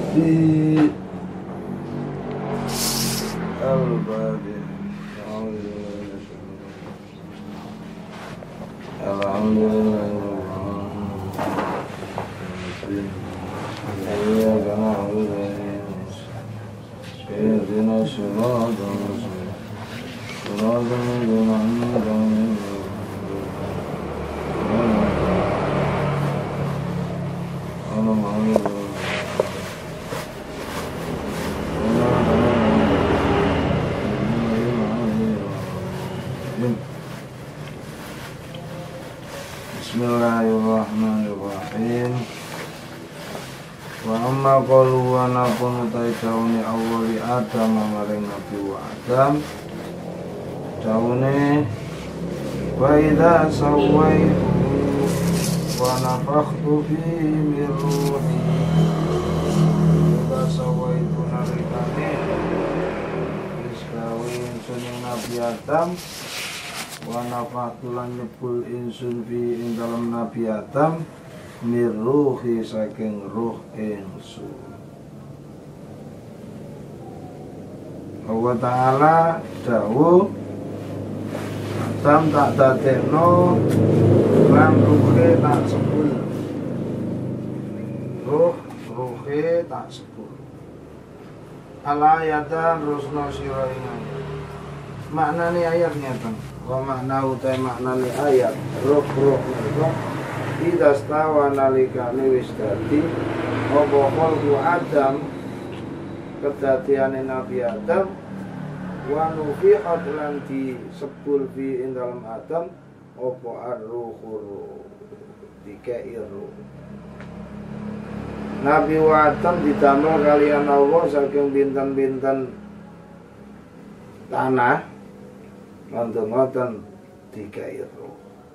di al-badi alhamdulillah Bismillahirrahmanirrahim. Wa amma qalu wa napun utai daune awali Adam maring Nabi wa Adam daune wa idza sawaitu wa nafakhtu fihi min ruhi idza sawaitu nalikane wis kawin suning Nabi Adam wa nafatulan nyebul insun fi ing dalam Nabi Adam mirruhi saking ruh insun. Allah Ta'ala dawuh Adam tak dadekno lan ruhe tak sebul. Ruhe tak sebul. Al-ayatan rusno sira ing ayat. Maknane ayatnya kan. Wa makna utai maknane ayat ruh menika idastawa nalikane wis dadi apa khalqu Adam kedadiane Nabi Adam wa nufihat lan disebul fi ing dalem Adam apa ar-ruhu dikei ruh. Nabi Adam didamel kalian Allah saking bintan-bintan tanah ngoten dikei ruh.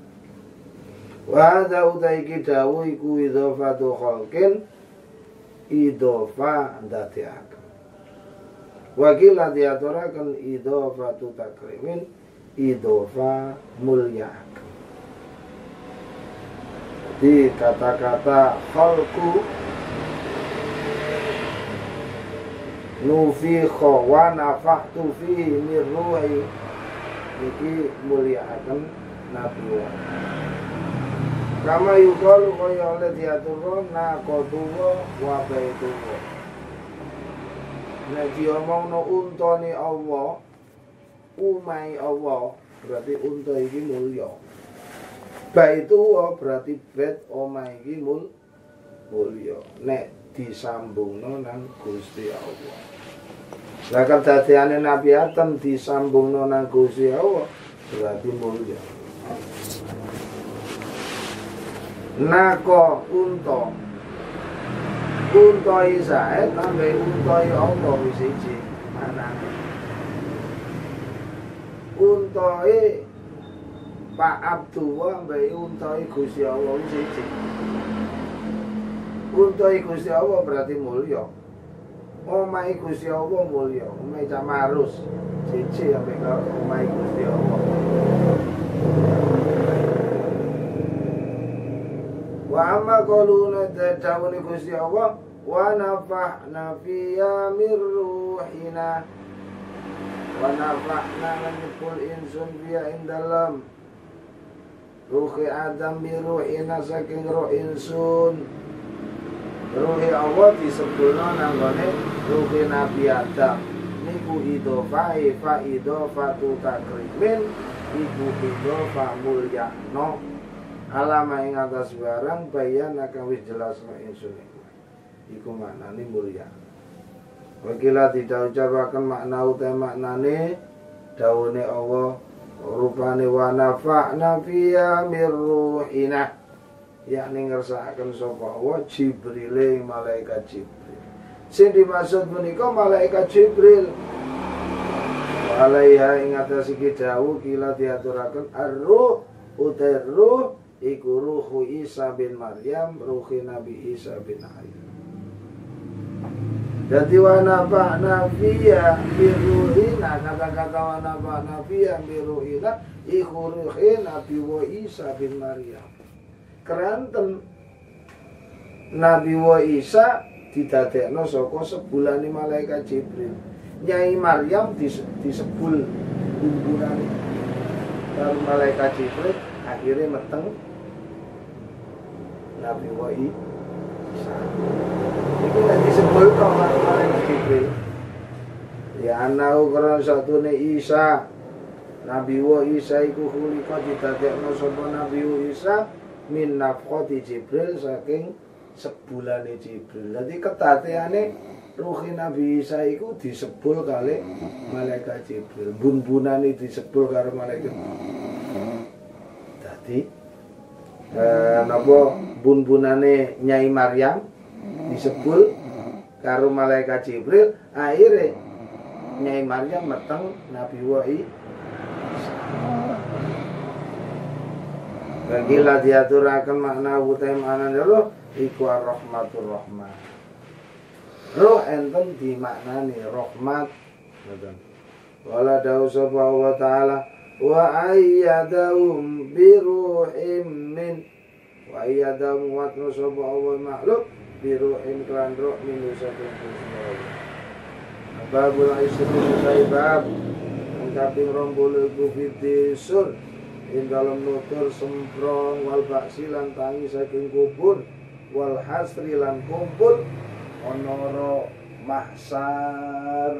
Wa hadza utaiki dawu iku idhofatu khalqin idhofa ndadekaken. Wakila diaturaken idhofatu takrimin idhofa mulyakaken. Di kata-kata khalqu nufikha wa nafakhtu fihi min ruhi iki mulyakaken Nabi wa kama yukalu kaya oleh diaturkan nakotuwa wa baituwa. Nek diomong no untane Allah umai Allah berarti unta iki mulya. Baituwa berarti bait omah iki mulya. Nek disambungno nang Gusti Allah. Lah kedadiane Nabi Adam disambungno nang Gusti Allah berarti mulya. Nako unta isae tambe unta Allah wis siji manane. Untae Pak Abdullah mbek untae Gusti Allah wis siji. Untae Gusti Allah berarti mulya. Omahe Gusti Allah mulya, omahe Camarus siji ambek omahe Gusti Allah. Wa amma qaluna dawune Gusti Allah wa nafahna fiya mir ruhina wa nafahna menyepul insun fiya indalam ruhi Adam bi ruhina saking roh insun. Ruhi Allah disebutna nanggone ruhi Nabi Adam niku idhofai fa idhofatu takrimin iku idhofa mulyakno alama ing atas barang bayan akan wis jelas no insun iku maknane mulya. Wakila tidak ucapaken makna uta maknane dawune Allah rupane wa nafa'na fiya mir ruhina yakni ngersakaken sapa Allah Jibril malaikat Jibril. Sing dimaksud menika malaikat Jibril. Alaiha ing atas iki dawuh kila diaturaken ar-ruh utai ruh iku ruhu Isa bin Maryam, ruhi Nabi Isa bin Maryam. Jadi wa nafa'na fiya biruhina, kata-kata wa nafa'na fiya biruhina iku ruhi Nabi wa Isa bin Maryam. Keranten Nabi wa Isa didadekno saka sebulane malaikat Jibril. Nyai Maryam disebul bumbunane karo malaikat Jibril, akhirnya meteng Nabi Isa. Iki nek disebul karo malaikat Jibril. Ya ana ukuran satune Isa. Nabi Isa iku khulika didadekno sapa Nabi Isa min nafkhati Jibril saking sebulane Jibril. Dadi ketateane ruhi Nabi Isa iku disebul kali malaikat Jibril. Bun-bunane disebul karo malaikat. Dadi napa bun-bunane Nyai Maryam disebul karo malaikat Jibril, akhire Nyai Maryam meteng Nabi Isa. Bagila diaturakan makna utai makna roh iku ar-rahmatur rahman. Roh enten dimaknani rahmat. Wala dawu sapa Allah taala wa ayyadahum bi ruhim min wa ayyadahum wa sapa Allah makhluk bi ruhin kan roh min saking Gusti. Babul isri saibab kaping 20 iku fitisur ing dalem nutur semprong wal baksi lan tangi saking kubur wal hasri lan kumpul onoro mahsar.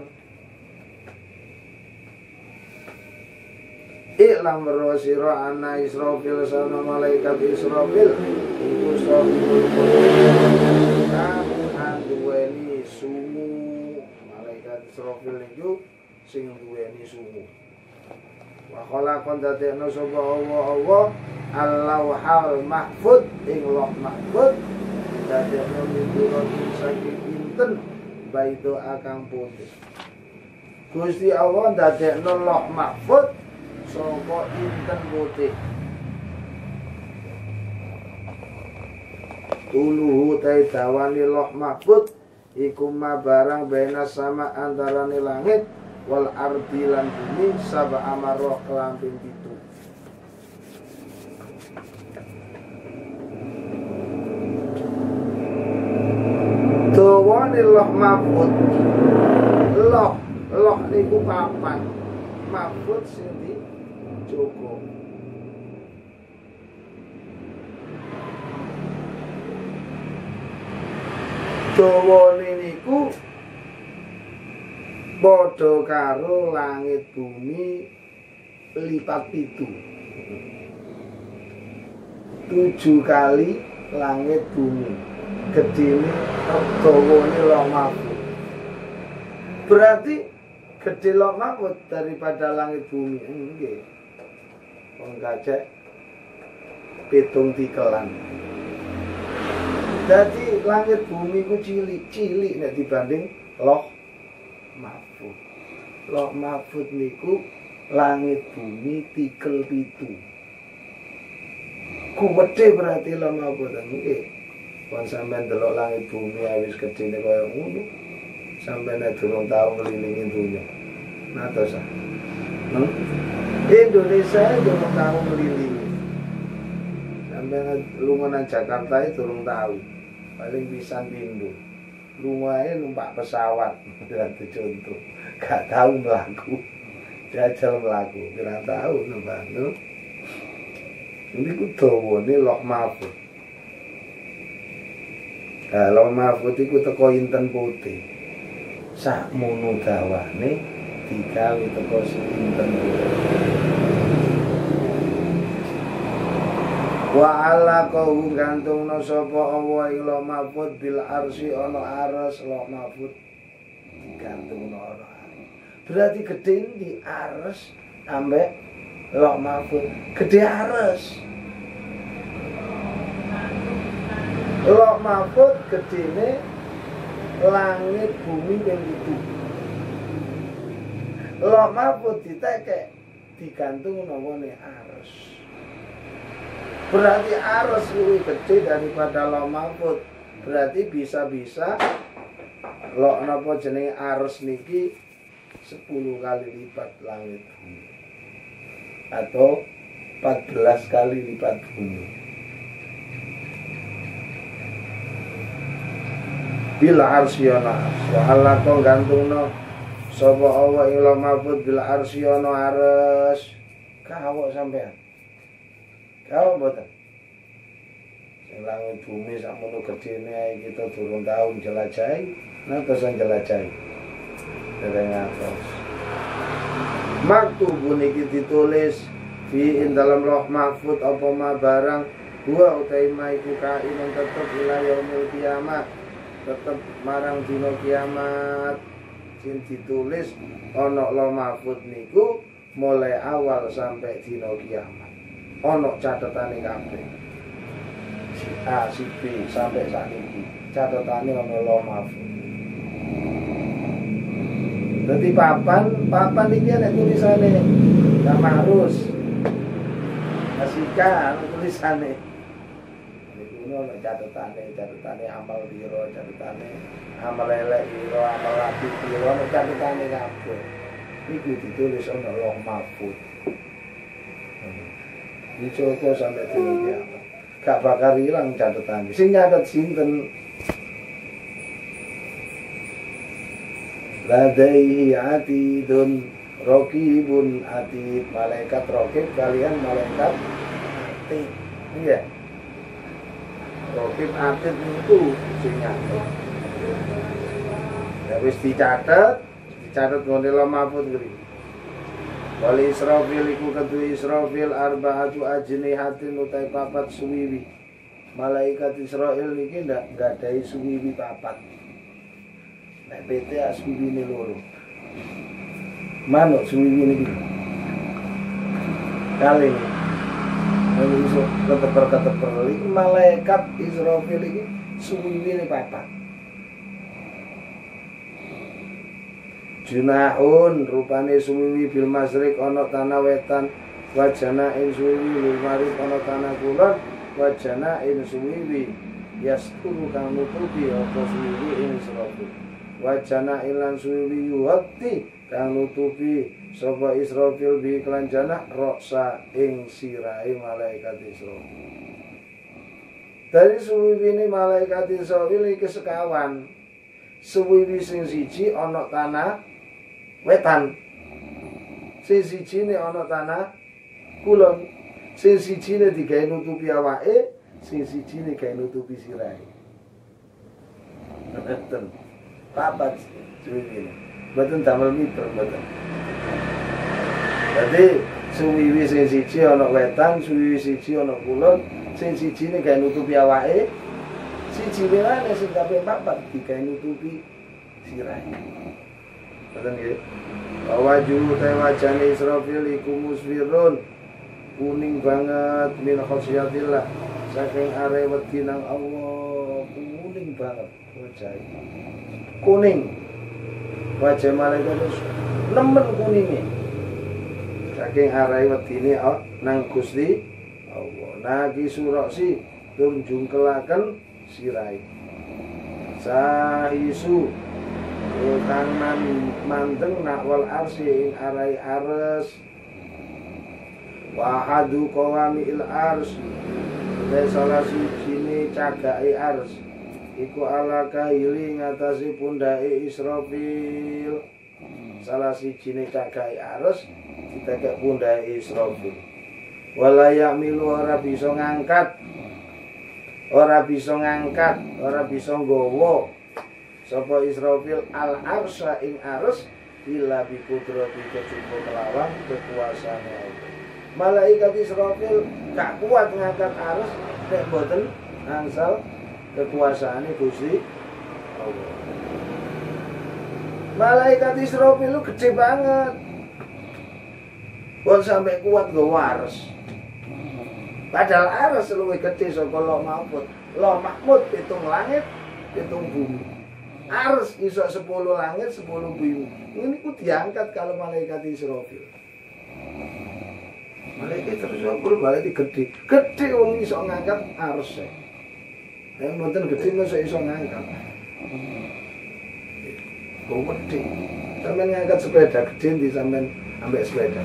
Iklam berwasira anna Israfil sana malaikat Israfil iku sahibul kang duweni sungu. Malaikat Israfil niku sing duweni sungu. Wa khalaqan dadekno sapa Allah al-lauhal mahfuz ing lauh mahfuz dadekno miturut saking pinten baido akang putih. Gusti Allah dadekno lauh mahfuz saka pinten putih. Tuluhu tai dawani lauh mahfuz iku ma barang bena sama antarane langit wal ardi lan bumi saba amaroh kelamping pitu. Dawane loh mahfud. Loh niku papan. Mahfud sing dijogo. Dawane niku padha karo langit bumi lipat pitu. 7 kali langit bumi. Gedene dawane Lauh Mahfuz. Berarti gede Lauh Mahfuz daripada langit bumi. Nggih. Wong gajek pitung tikelan. Jadi langit bumi ku cilik nek dibanding Lauh Mahfuz. Lauh Mahfuz niku langit bumi tikel pitu. Kuwede berarti Lauh Mahfuz nggih. Kon sampean delok langit bumi wis gedene kaya ngono. Sampeyan durung tau ngelilingi dunya. Natos ah. Indonesia durung tau ngelilingi. Sampeyan lunga nang Jakarta durung tau. Paling pisan pindho. Lungae numpak pesawat, dadi contoh. Gak tau mlaku. Jajal mlaku, ora tau numpak. Niku dawane Lauh Mahfuz. Lauh Mahfuz iku teko inten putih. Sakmono dawane digawe teko inten putih. Wa ala kau gantungna sapa Allah ing Lauh Mahfuz bil arsy ana aras Lauh Mahfuz digantungna ana. Berarti gedhe di aras ambek Lauh Mahfuz. Gedhe aras. Lauh Mahfuz gedene langit bumi ping 7. Lauh Mahfuz ditekek digantung nangone aras. Berarti aras luwih gede daripada Lauh Mahfuz. Berarti bisa-bisa Lauh napa jenenge aras niki 10 kali lipat langit bumi. Atau 14 kali lipat bumi. bil arsyana wa alaqo gantungno sapa Allah ing Lauh Mahfuz bil arsyana ares kawok sampean kawok boten sing langit bumi sakmono gedene ae kita durung taun jelajahi nantosan jelajahi dereng atos maktubun iki ditulis fi ing dalam Lauh Mahfuz apa ma barang gua utai maiku kainun tetep ila yaumil kiamat tetep marang dina kiamat sing ditulis ana Lauh Mahfuz niku mulai awal sampai dina kiamat ana catetane kabeh si A si B sampai sakniki catetane ana Lauh Mahfuz. Dadi papan iki ana tulisane nama harus Asika tulisane niku ono catetane amal piro catetane amal elek piro amal apik piro ono catetane kabeh niku ditulis ana Lauh Mahfuz. Dicoba sampai dina kiamat gak bakal ilang catetane sing nyatet sinten ladaihi atidun rokibun atid malaikat rokib kalian malaikat atid iya rokib atid itu sing nyatet ya wis dicatet ngene Lauh Mahfuz ngene wal Israfil iku ketu Israfil arba'atu ajnihatin utai papat suwiwi malaikat Israil niki ndak gadahi suwiwi papat nek PT suwiwine loro manuk suwiwi niki kali ini iso keteper iki malaikat Israfil iki suwiwine papat junahun rupane suwiwi bil masrik ana tanah wetan wajana in suwiwi bil marib ana tanah kulon wajana in suwiwi yasturu kang nutupi apa suwiwi ing Israfil wajana ilan suwiwi yuhati kang nutupi sapa Israfil bi iklan janah roksa ing sirahe malaikat Israfil. Dari suwiwine malaikat Israfil iki sekawan suwiwi sing siji ana tanah wetan sing sijine ana tanah kulon sing sijine digawe nutupi awake sing sijine gawe nutupi sirahe ngeten papat suwiwine mboten damel mitra mboten dadi suwiwi sing siji ana wetan suwiwi siji ana kulon sing sijine gawe nutupi awake siji liyane sing kabeh papat digawe nutupi sirahe mboten nggih wajhu ta wajane Israfil iku musfirun kuning banget min khosyatillah saking are wedi nang Allah kuning banget wajah kuning wajah malaikat nemen kuninge saking are wedine nang Gusti Allah nagi surasi tur jungkelaken sirahe saisu kang manteng nakwal arsy ing arai ares wahadu qawamil ars te salah sijine cagake ars iku ala kaili ngatasi pundake Israfil salah sijine cagake ars ditekek pundake Israfil wala ya'milu ora bisa ngangkat ora bisa nggawa sapa Israfil al arsya ing ars illa bi qudrati kecukup kelawan kekuasaane Allah. Malaikat Israfil gak kuat ngangkat ars nek boten angsal kekuasaane Gusti Allah. Malaikat Israfil lu gede banget. Wong sampai kuat nggawa ars. Padahal ars luwih gede saka Lauh Mahfuz. Lauh Mahfuz pitung langit, pitung bumi. Ars iso 10 langit 10 bumi. Ini ku diangkat kalau malaikat Israfil. Malaikat Israfil balik gede. Gede wong iso ngangkat ars. Yang mboten gede mesti iso ngangkat. Kok gede. Sampeyan ngangkat sepeda gede di sampeyan ambek sepeda.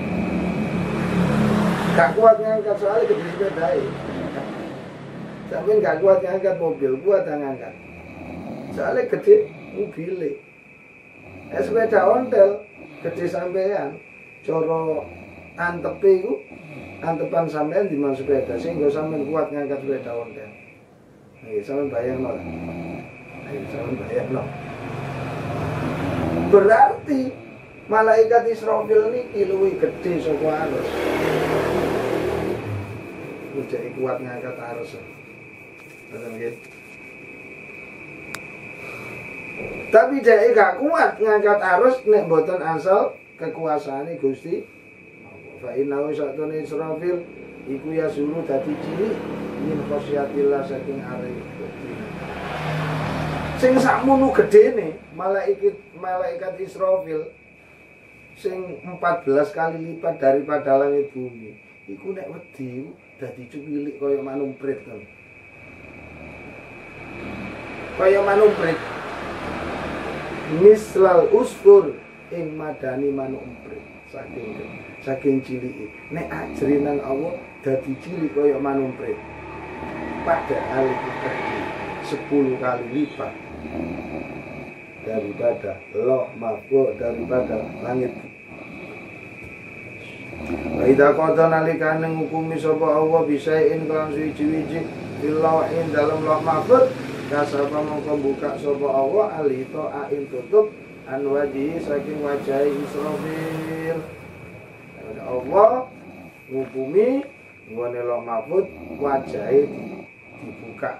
Gak kuat ngangkat soalnya gede sepeda. Sampeyan gak kuat ngangkat mobil, kuat ngangkat. Soalnya gede mobilnya. Sepeda ontel gede sampean. Coro antepe iku antepan sampean di mana sepeda sehingga sampean kuat ngangkat sepeda ontel. Nggih, sampean bayangno. Sampean bayangno. Berarti malaikat Israfil niki luwih gedhe saka arus. Ujake kuat ngangkat arus. Ngoten nggih. Tapi dhek gak kuat ngangkat arus nek mboten asal kekuasaane Gusti. Fa innahu satune Israfil iku ya suruh dadi cilik min khosyatillah saking arep. Sing sakmono gedene malaikat Israfil sing 14 kali lipat daripada langit bumi. Iku nek wedi dadi cilik kaya manumprit to. Kaya manumprit. Mislal usfur ing madani manumprit saking ciliki. Nek ajri nang Allah dadi cilik kaya manumprit. Padahal iku 10 kali lipat daripada loh mahfuz daripada langit. Wa idza qada nalikane ngukumi sapa Allah bisain kelan suci-suci billahin dalam loh mahfuz kasapa mongko buka sapa Allah alito ain tutup an wajhi saking wajah Israfil. Allah ngukumi nggone loh mahfuz wajahe dibuka.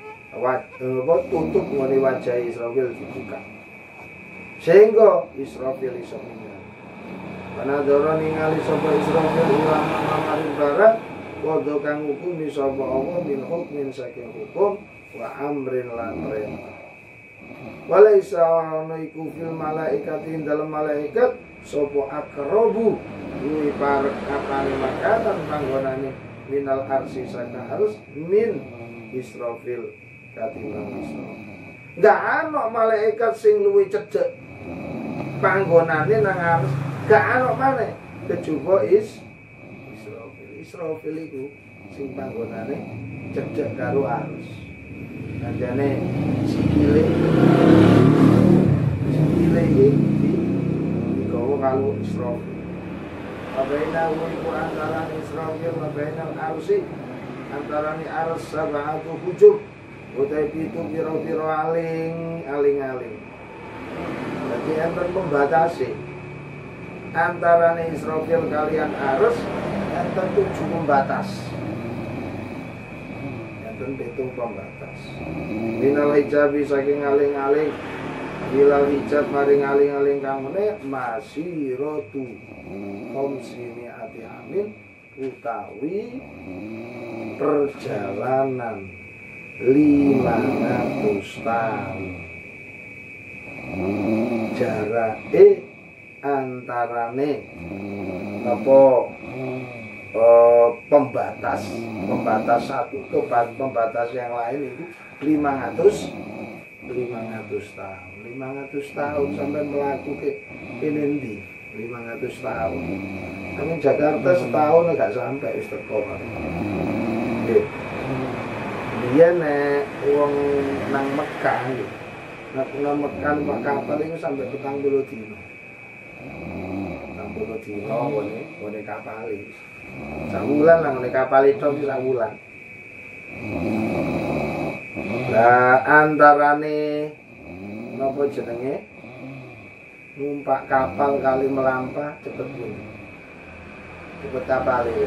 Tutup ngene wajah Israfil dibuka sehingga Israfil iso ningali. Panadara ningali sapa Israfil ulang mamaring barang padha kang hukumi sapa Allah min hukmin saking hukum wa amrin lan perintah. Walaisa ana iku fil malaikati dalam malaikat sapa akrabu luwih parek apane makanan panggonane minal arsi saka harus min Israfil katimbang Israfil. Nggak ana malaikat sing luwih cedhek panggonane nang arus, gak ana maneh kejaba Israfil. Israfil iku sing panggonane cedhek karo arus. Nanjane sikile iki digawa karo Israfil. Abaina iku antara Israfil wa bainal arsi antarane arus sab'atu hujub utai pitu piro-piro aling-aling. Jadi enten membatasi antarane Israfil kalian arus enten 7 pembatas. Enten 7 pembatas. Minal hijabi saking aling-aling bilal hijab maring aling-aling kamune masiratu khamsini ati amin utawi perjalanan 500 tahun. Jarake antarane apa pembatas satu ke pembatas yang lain itu 500 tahun. 500 tahun sampai melaku ke Inindi 500 tahun. Kami Jakarta setahun enggak sampai wis teko. Nggih. Dia nek wong nang Mekah nggih. Nang Mekah Pak kapal itu sampai 40 dino. 40 dino ngene kapal iki. Sawulan lah ngene kapal itu sawulan. Lah antarane napa jenenge numpak kapal kali melampah cepet pun. Cepet kapal iki.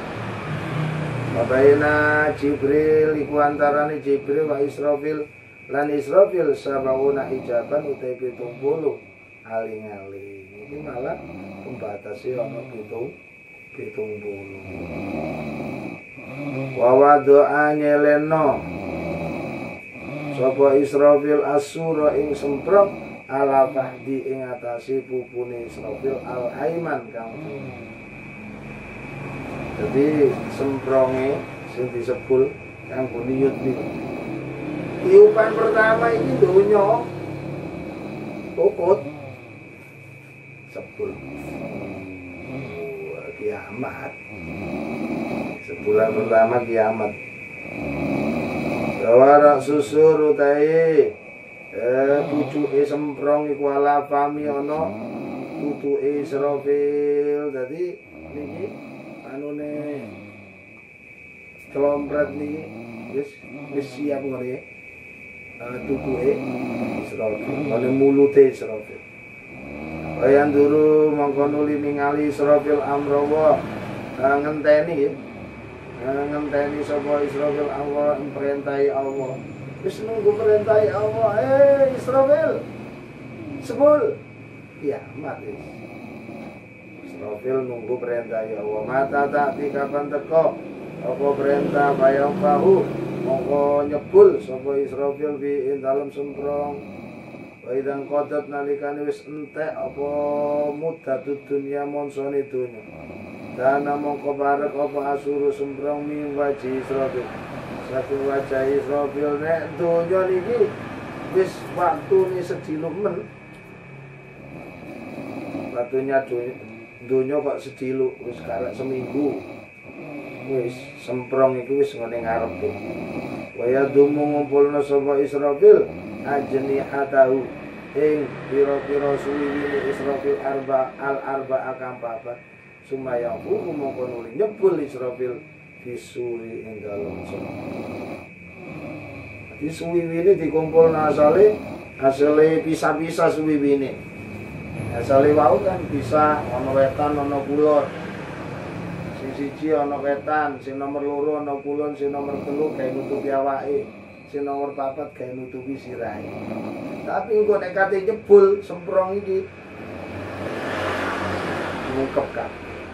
Wabaina Jibril iku antarane Jibril wa Israfil lan Israfil sabauna ijaban utai 70 aling-aling. Iki malah pembatasi ana 70. Wa wadoa nyeleno sapa Israfil asura ing semprong ala fahdi ing atase pupune Israfil al aiman kang. Jadi sempronge sing disebul kanggo niut niku. Tiupan pertama iki donya kokot sepul. Kiamat. Sebulan pertama kiamat. Warak susur utai pucuke semprong iku ala fami ana tutuke Israfil. Dadi niki anune kelompret niki wis siap ngene. Tutuke Israfil, ana mulute Israfil. Ayan dulu mongko nuli ningali Israfil amrawa ngenteni ya. Ngenteni sapa Israfil Allah perintahi Allah. Wis nunggu perintahi Allah. Israfil. Sebul. Ya, mati. Israfil nunggu perintahi Allah. Mata tak di kapan teko apa perintah bayang bahu mongko nyebul sapa Israfil fi dalem semprong. Waidan kodat nalikane wis entek apa muddatud dunya monsone dunya. Dana mongko barek apa asuru semprong min wajhi Israfil. Saking wajah Israfil nek dunya niki wis waktune sediluk men. Waktunya dunya kok sediluk wis karek seminggu. Wis semprong iku wis ngene ngarepe. Waya dumu ngumpulna sapa Israfil ajni hatahu ing pira-pira suwi Israfil arba akam papat sumaya hukum mongko nuli nyebul Israfil disuri ing dalem sono. Di suwi-wine dikumpulna asale pisah-pisah suwi-wine. Asale wau kan bisa ana wetan ana kulon. Sing siji ana wetan, sing nomor 2 ana kulon, sing nomor 3 gawe nutupi awake. Sing nomor 4 gawe nutupi sirahe. Tapi engko nek kate jebul semprong iki ngungkep kan.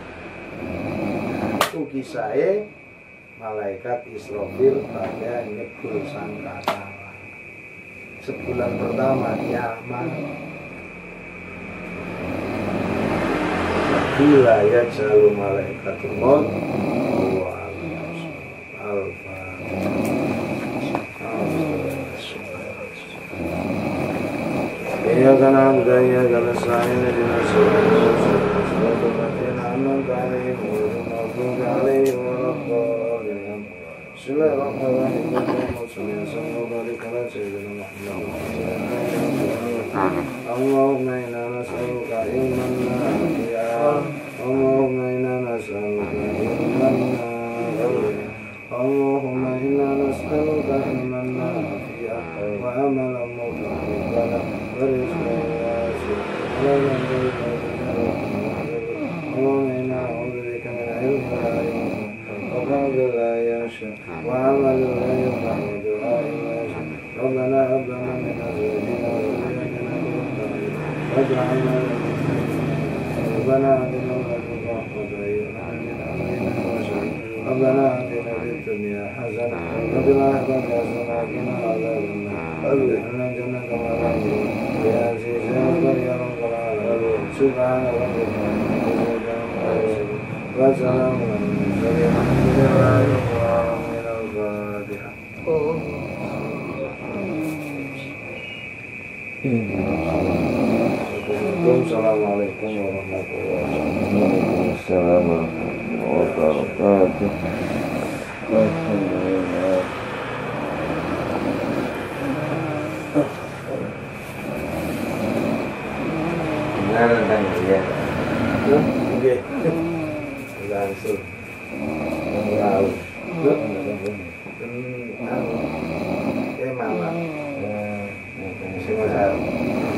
Itu kisahe malaikat Israfil pada nyebul sangkatala. Sebulan pertama kiamat. Bila ya jalu malaikatul maut wa ya kana budaya kana sa'in dina sallallahu alaihi Allahumma inna nas'aluka ilman nafi'an Allahumma inna nas'aluka ilman nafi'an Allahumma inna nas'aluka ilman nafi'an wa amalan mutaqabbala wa rizqan wasi'an Allahumma inna a'udzu bika min ilmin la yanfa' wa qawlin la yansha' wa amalin la yanfa' wa du'a'in la yasma' Rabbana hab lana min azwajina wa dhurriyyatina qurrata a'yun waj'alna ربنا آتنا من لدنك رحمة وهيئ لنا من أمرنا رشدا ربنا آتنا في الدنيا حسنة وفي الآخرة حسنة وقنا عذاب النار وادخلنا الجنة مع الأبرار يا عزيز يا غفور يا رب العالمين سبحان ربك وسلام على المرسلين الحمد لله رب العالمين الفاتحة Assalamualaikum warahmatullahi wabarakatuh. Alhamdulillah. Benar ya. Oke. Langsung. Lalu. Malam. Siapa